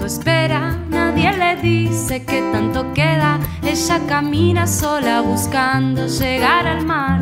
espera, nadie le dice que tanto queda. Ella camina sola buscando llegar al mar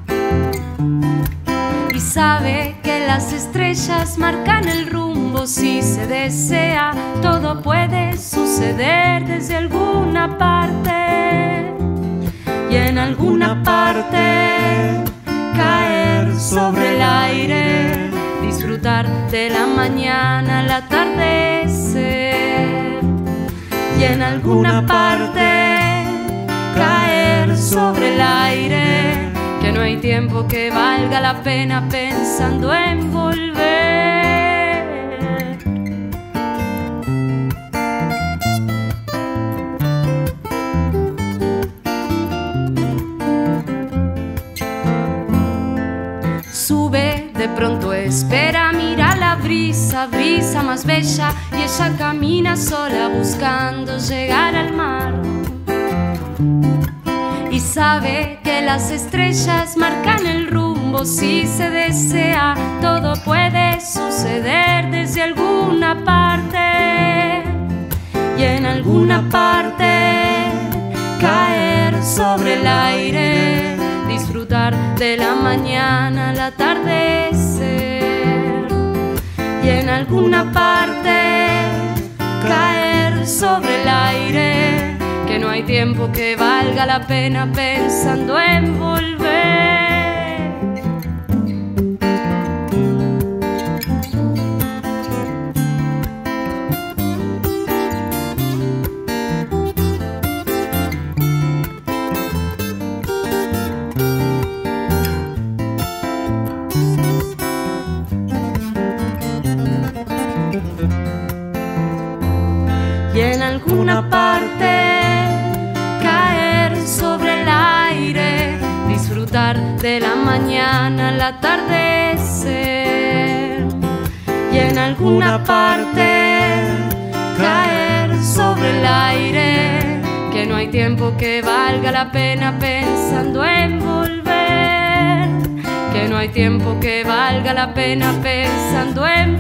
y sabe que las estrellas marcan el rumbo. Si se desea, todo puede suceder desde alguna parte, y en alguna parte caer sobre el aire, disfrutar de la mañana al atardecer, y en alguna parte caer sobre el aire, que no hay tiempo que valga la pena pensando en volver. Sube, de pronto espera, mira la brisa, brisa más bella, y ella camina sola buscando llegar al mar. Y sabe que las estrellas marcan el rumbo. Si se desea, todo puede suceder desde alguna parte, y en alguna parte caer sobre el aire, disfrutar de la mañana al atardecer, y en alguna parte caer sobre el aire, que no hay tiempo que valga la pena pensando en volver. Y en alguna parte caer sobre el aire, disfrutar de la mañana al atardecer, y en alguna parte caer sobre el aire, que no hay tiempo que valga la pena pensando en volver, que no hay tiempo que valga la pena pensando en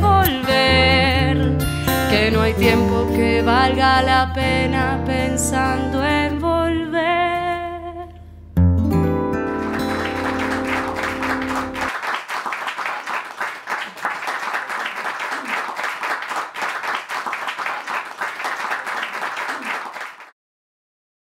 volver, que no hay tiempo que valga la pena pensando en